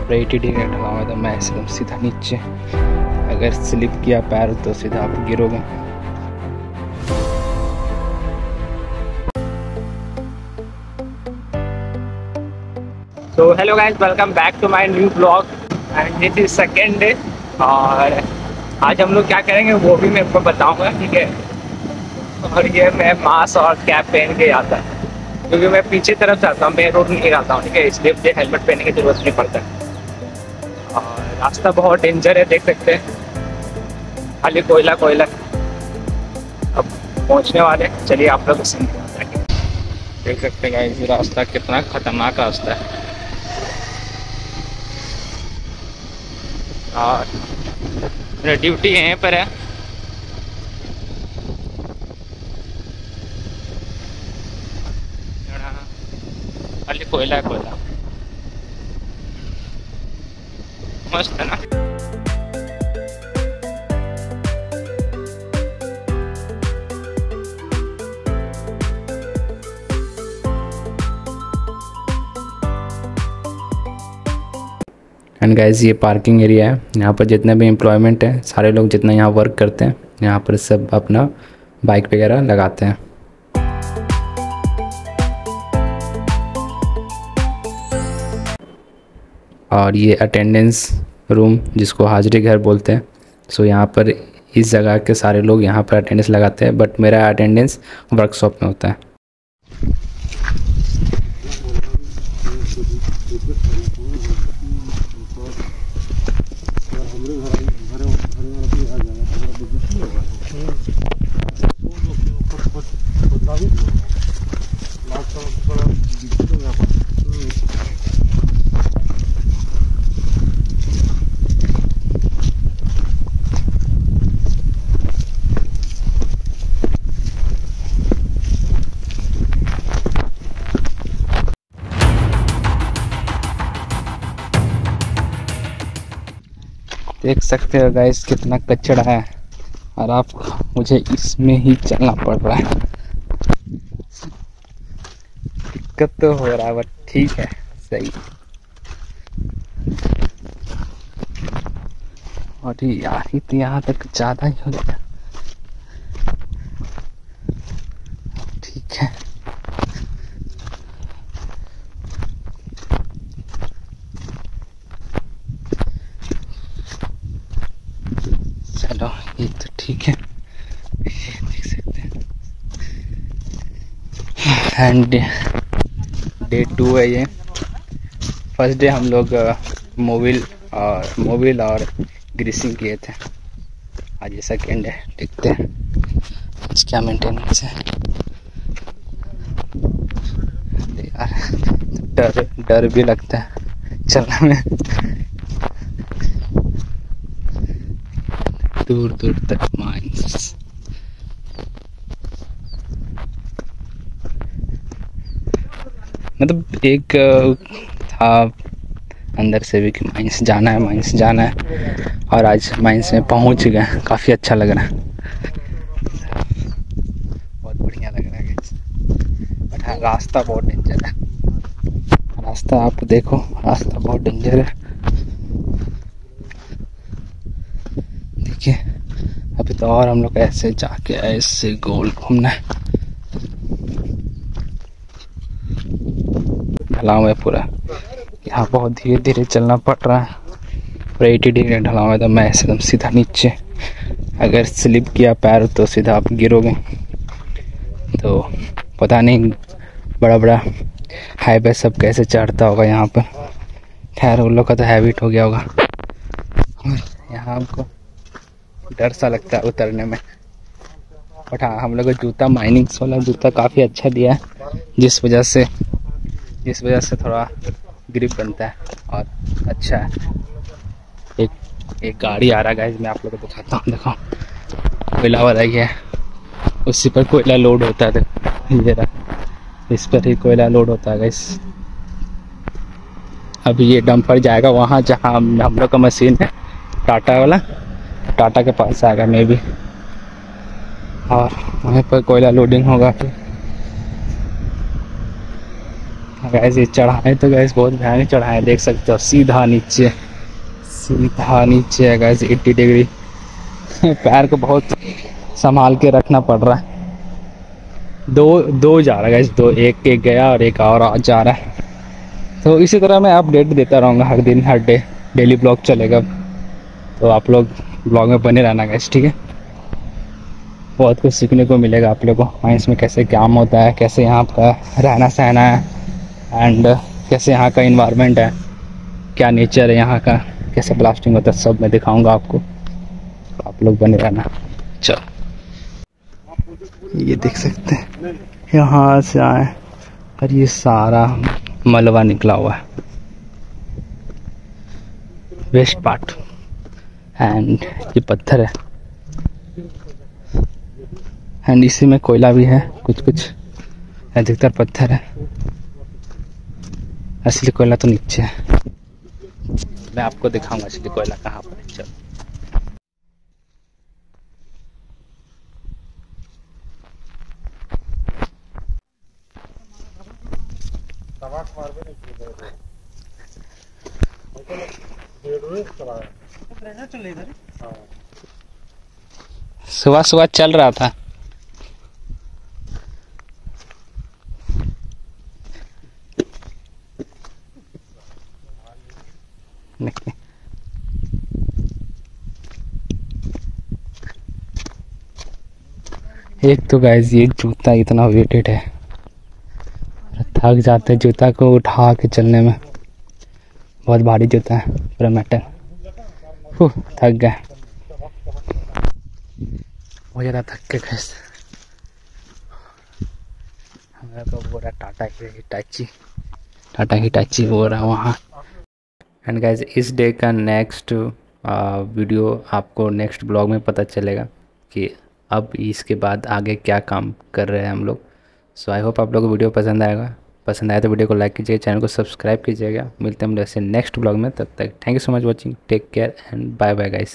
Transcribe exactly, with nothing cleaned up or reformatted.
Eighty degree ढलाव है तो मैं एकदम सीधा नीचे, अगर स्लिप किया पैर तो सीधा आप गिरोगे। तो hello guys, welcome back to my new blog and this is second day. और आज हम लोग क्या करेंगे वो भी मैं आपको बताऊंगा, ठीक है। और ये मैं मास्क और कैप पहन के आता है क्योंकि मैं पीछे तरफ जाता हूँ, मैं रोड नहीं आता हूँ, ठीक है। इसलिए मुझे हेलमेट पहनने की जरूरत नहीं पड़ता है। और रास्ता बहुत डेंजर है, देख सकते हैं, खाली कोयला कोयला। अब पहुँचने वाले, चलिए आप लोग सुन देख सकते हैं गाइस, रास्ता कितना खतरनाक रास्ता है। और मेरा ड्यूटी यहीं पर है। खाली कोयला कोयला, मस्त है ना। एंड गाइस, ये पार्किंग एरिया है। यहाँ पर जितने भी एम्प्लॉयमेंट है, सारे लोग जितना यहाँ वर्क करते हैं, यहाँ पर सब अपना बाइक वगैरह लगाते हैं। और ये अटेंडेंस रूम, जिसको हाजिरी घर बोलते हैं। सो यहाँ पर इस जगह के सारे लोग यहाँ पर अटेंडेंस लगाते हैं, बट मेरा अटेंडेंस वर्कशॉप में होता है। देख सकते हो गाइस, कितना कचड़ा है और आप मुझे इसमें ही चलना पड़ रहा है। दिक्कत तो हो रहा है, बट ठीक है, सही। और यार तो यहाँ तक ज़्यादा ही हो गया, ठीक है। चलो ये तो ठीक है, देख सकते हैं। एंड डे टू है ये। फर्स्ट डे हम लोग मोबिल और मोबिल और ग्रीसिंग किए थे। आज ये सेकेंड है, देखते हैं आज क्या मेंटेनेंस है। यार डर डर भी लगता है चलने में, दूर दूर तक माइंस। मतलब एक था अंदर से भी कि माइंस जाना है, माइंस जाना है। और आज माइंस में पहुंच गए, काफ़ी अच्छा लग रहा है, बहुत बढ़िया लग रहा है। बट हाँ, रास्ता बहुत डेंजर है। रास्ता आप देखो, रास्ता बहुत डेंजर है। देखिए, अभी तो और हम लोग ऐसे जाके ऐसे गोल घूमना है। ढलाव है पूरा, यहाँ बहुत धीरे धीरे चलना पड़ रहा है। और एटी डिग्री ढलाव है तो मैं एकदम सीधा नीचे, अगर स्लिप किया पैर तो सीधा आप गिरोगे। तो पता नहीं बड़ा बड़ा हाईवे सब कैसे चढ़ता होगा यहाँ पर। खैर उन लोग का तो हैबिट हो गया होगा। और यहाँ हमको डर सा लगता है उतरने में। बट हाँ, हम लोग को जूता माइनिंग्स वाला जूता काफ़ी अच्छा दिया है, जिस वजह से जिस वजह से थोड़ा ग्रिप बनता है और अच्छा है। एक एक गाड़ी आ रहा है गाइस, मैं आप लोगों को दिखाता हूँ। देखो, कोयला वाला ही है, उसी पर कोयला लोड होता है। देखो ये रहा, इस पर ही कोयला लोड होता है गाइस। अभी ये डंपर जाएगा वहाँ जहाँ हम लोग का मशीन है, टाटा वाला, टाटा के पास आएगा मे भी। और वहीं पर कोयला लोडिंग होगा। फिर गैस ये चढ़ाए तो गैस बहुत भयानक चढ़ाए, देख सकते हो सीधा नीचे, सीधा नीचे है गैस अस्सी डिग्री। पैर को बहुत संभाल के रखना पड़ रहा है। दो दो जा रहा है गैस, दो, एक एक गया और एक और आज जा रहा है। तो इसी तरह मैं अपडेट देता रहूँगा हर दिन, हर डे डेली ब्लॉग चलेगा, तो आप लोग ब्लॉग में बने रहना गैस, ठीक है। बहुत कुछ सीखने को मिलेगा आप लोगों को, माइंस में कैसे काम होता है, कैसे यहाँ का रहना सहना है, एंड कैसे यहाँ का इन्वायरमेंट है, क्या नेचर है यहाँ का, कैसे ब्लास्टिंग होता है, सब मैं दिखाऊंगा आपको, तो आप लोग बने रहना। चलो ये देख सकते हैं यहाँ से आए और ये सारा मलबा निकला हुआ है, वेस्ट पार्ट, एंड ये पत्थर है, एंड इसी में कोयला भी है, कुछ कुछ अधिकतर पत्थर है, असली कोयला तो नीचे है। मैं आपको दिखाऊंगा असली कोयला कहाँ पर है। चलो सुबह सुबह चल रहा था, नहीं एक तो गाइस ये जूता इतना वेटेड है, थक जाते हैं जूता को उठा के चलने में, बहुत भारी जूता है पूरा मेटल। हुँ, थक गए बहुत ज़्यादा, थक के गैस हमारा तो वो रहा टाटा हिटाची, टाटा हिटाची वो रहा वहाँ। एंड गाइस इस डे का नेक्स्ट वीडियो आपको नेक्स्ट ब्लॉग में पता चलेगा कि अब इसके बाद आगे क्या काम कर रहे हैं हम लोग। सो आई होप आप लोगों को वीडियो पसंद आएगा, पसंद आया तो वीडियो को लाइक कीजिएगा, चैनल को सब्सक्राइब कीजिएगा। मिलते हैं हम जैसे नेक्स्ट ब्लॉग में, तब तक thank you so much watching, take care and bye bye guys.